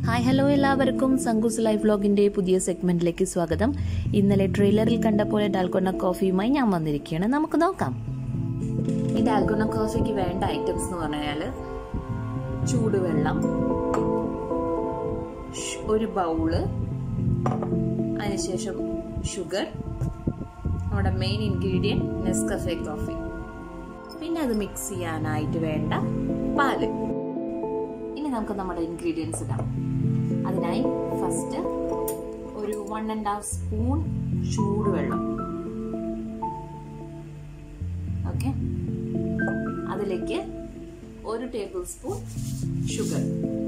Hi hello എല്ലാവർക്കും സംഗൂസ് life വ്ലോഗിന്റെ പുതിയ സെഗ്മെന്റിലേക്ക് സ്വാഗതം. ഇന്നലെ ട്രെയിലറിൽ കണ്ട പോലെ ഡാൽഗോണ കോഫിയുമായി ഞാൻ വന്നിരിക്കുകയാണ്. നമുക്ക് നോക്കാം. ഈ ഡാൽഗോണ കോഫിക്ക് വേണ്ട ഐറ്റംസ് എന്ന് പറഞ്ഞാൽ ചൂടുവെള്ളം, ഒരു ബൗള്, അതിനുശേഷം ഷുഗർ, നമ്മുടെ മെയിൻ ഇൻഗ്രീഡിയൻറ്റ് നെസ്കഫേ കോഫി, പിന്നെ അത് മിക്സ് ചെയ്യാനായിട്ട് വേണ്ട പാല്. ഇനി നമുക്ക് നമ്മുടെ ഇൻഗ്രീഡിയൻസ് ഇടാം. അതിനായി ഫസ്റ്റ് ഒരു 1½ സ്പൂൺ ചൂടുവെള്ളം, ഓക്കെ. അതിലേക്ക് 1 ടേബിൾ സ്പൂൺ ഷുഗർ,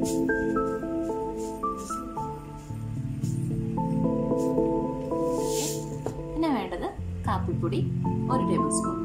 പിന്നെ വേണ്ടത് കാപ്പിപ്പൊടി 1 ടേബിൾ സ്പൂൺ.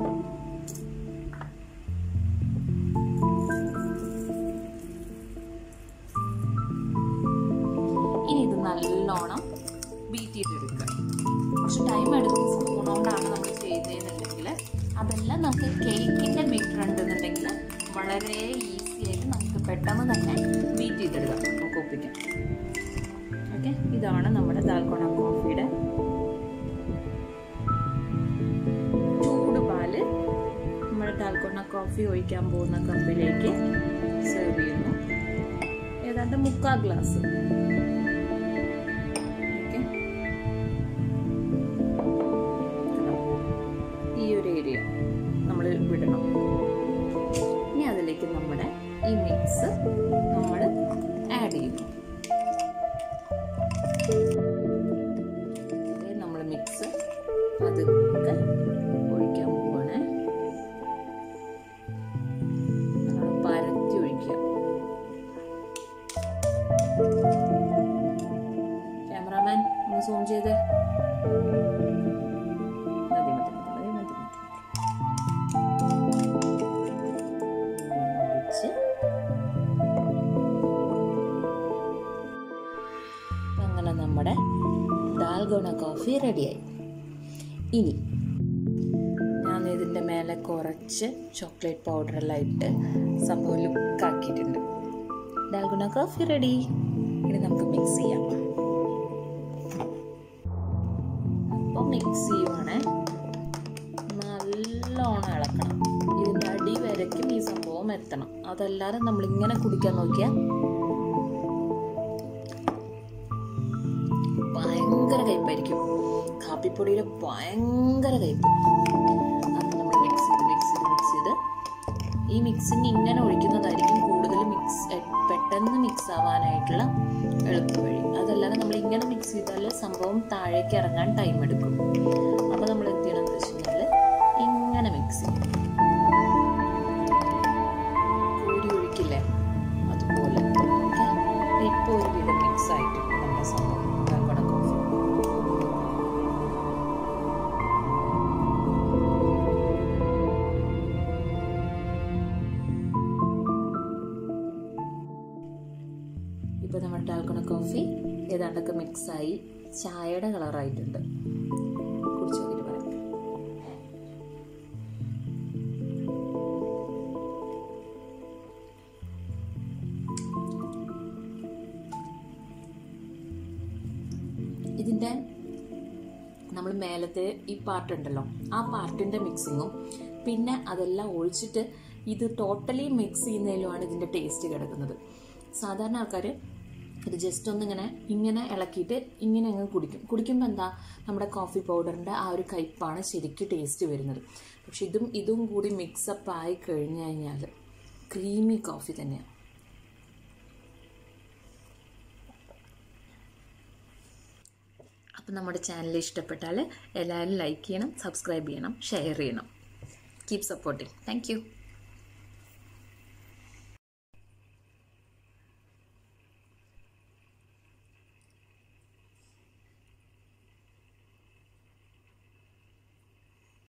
ഇനി ഇത് നല്ലോണം ബീറ്റ് ചെയ്തെടുക്കുക. കുറച്ച് ടൈം എടുക്കുന്ന സ്പൂൺ കൊണ്ടാണ് നമ്മൾ ചെയ്യുന്നതെന്നുണ്ടെങ്കിൽ, അതെല്ലാം നമുക്ക് കേക്കിൻ്റെ ബീറ്റർ ഉണ്ടെന്നുണ്ടെങ്കിൽ വളരെ ഈസി ആയിട്ട് നമുക്ക് പെട്ടെന്ന് തന്നെ ബീറ്റ് ചെയ്തെടുക്കാം, നമുക്ക് ഒപ്പിക്കാം. ഓക്കെ, ഇതാണ് നമ്മുടെ ഡാൽഗോണ കോഫിയുടെ ചൂടുപാല്. നമ്മൾ ഡാൽഗോണ കോഫി ഒഴിക്കാൻ പോകുന്ന കപ്പിലേക്ക് സെർവ് ചെയ്യുന്നു. ഏതാണ്ട് 3/4 ഗ്ലാസ്. ഈ ഒരു ഏരിയ നമ്മൾ വിടണം. ഇനി അതിലേക്ക് നമ്മുടെ ഈ മിക്സ് നമ്മൾ ആഡ് ചെയ്യുന്നു. നമ്മൾ മിക്സ് അതൊക്കെ ഒഴിക്കാൻ പോവാണ്. നമ്മൾ പരത്തി ഒഴിക്കുക. ക്യാമറാമാൻ ഒന്ന് സൂം ചെയ്ത്. അങ്ങനെ നമ്മുടെ ഡാൽഗോണ കോഫി റെഡിയായി. ഇനി ഞാൻ ഇതിൻ്റെ മേലെ കുറച്ച് ചോക്ലേറ്റ് പൗഡറെല്ലാം ഇട്ട് സംഭവം ലുക്കാക്കിയിട്ടുണ്ട്. Dalgona coffee ready. ഇനി നമുക്ക് മിക്സ് ചെയ്യാം. അപ്പോൾ മിക്സ് ചെയ്യുവാണേ, നല്ലോണം ഇളക്കണം. ഇതിൻ്റെ അടി വരയ്ക്കും ഈ സംഭവം എത്തണം. അതല്ലാതെ നമ്മളിങ്ങനെ കുടിക്കാൻ നോക്കിയാൽ ഭയങ്കര കയ്പായിരിക്കും. കാപ്പിപ്പൊടിയുടെ ഭയങ്കര കയ്പ്. അത് നമ്മൾ മിക്സ് ചെയ്ത് ഈ മിക്സിന് ഇങ്ങനെ ഒഴിക്കുന്നതായിരിക്കും കൂടുതൽ പെട്ടെന്ന് മിക്സ് ആവാനായിട്ടുള്ള എളുപ്പവഴി. അതല്ലാതെ നമ്മൾ ഇങ്ങനെ മിക്സ് ചെയ്താൽ സംഭവം താഴേക്ക് ഇറങ്ങാൻ ടൈം എടുക്കും. അപ്പോൾ നമ്മൾ എന്ത് ചെയ്യണമെന്ന് വെച്ച് കഴിഞ്ഞാൽ ഇങ്ങനെ മിക്സ് ചെയ്യും. കോരി ഒഴിക്കില്ലേ, അതുപോലെ. ഓക്കെ, ഇപ്പോൾ ഒരുവിധം മിക്സ് ആയിട്ടുണ്ട് നമ്മുടെ സംഭവം ഡാൽഗോണ കോഫി. ഇപ്പോൾ നമ്മുടെ ഡാൽഗോണ കോഫി ഏതാണ്ടൊക്കെ മിക്സായി ചായയുടെ കളറായിട്ടുണ്ട്. കുടിച്ചു നോക്കിയിട്ട് പറയാം. ഇതിൻ്റെ നമ്മൾ മേലത്തെ ഈ പാർട്ടുണ്ടല്ലോ, ആ പാർട്ടിൻ്റെ മിക്സിങ്ങും പിന്നെ അതെല്ലാം ഒഴിച്ചിട്ട് ഇത് ടോട്ടലി മിക്സ് ചെയ്യുന്നതിലുമാണ് ഇതിൻ്റെ ടേസ്റ്റ് കിടക്കുന്നത്. സാധാരണ ആൾക്കാർ ഇത് ജസ്റ്റ് ഒന്നിങ്ങനെ ഇങ്ങനെ ഇളക്കിയിട്ട് ഇങ്ങനെ അങ്ങ് കുടിക്കുമ്പോൾ എന്താ, നമ്മുടെ കോഫി പൗഡറിൻ്റെ ആ ഒരു കയ്പ്പാണ് ശരിക്കും ടേസ്റ്റ് വരുന്നത്. പക്ഷെ ഇതും കൂടി മിക്സപ്പ് ആയി കഴിഞ്ഞു കഴിഞ്ഞാൽ ക്രീമി കോഫി തന്നെയാണ്. അപ്പം നമ്മുടെ ചാനൽ ഇഷ്ടപ്പെട്ടാൽ എല്ലാവരും ലൈക്ക് ചെയ്യണം, സബ്സ്ക്രൈബ് ചെയ്യണം, ഷെയർ ചെയ്യണം. Keep supporting. Thank U.